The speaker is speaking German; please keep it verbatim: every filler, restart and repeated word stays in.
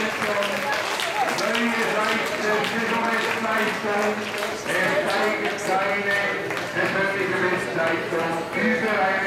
Neue Leistung, Saisonbestleistung. Er zeigt seine persönliche Bestleistung über